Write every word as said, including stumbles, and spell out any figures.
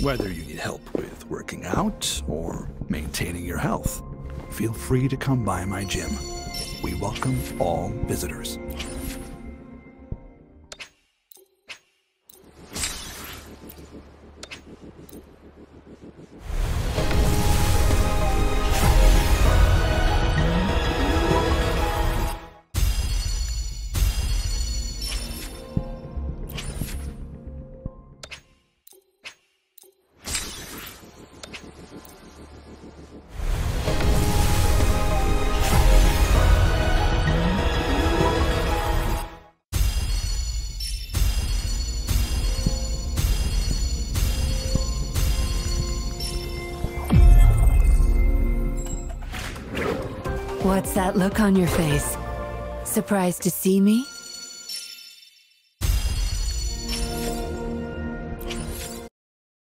Whether you need help with working out or maintaining your health, feel free to come by my gym. We welcome all visitors. What's that look on your face? Surprised to see me?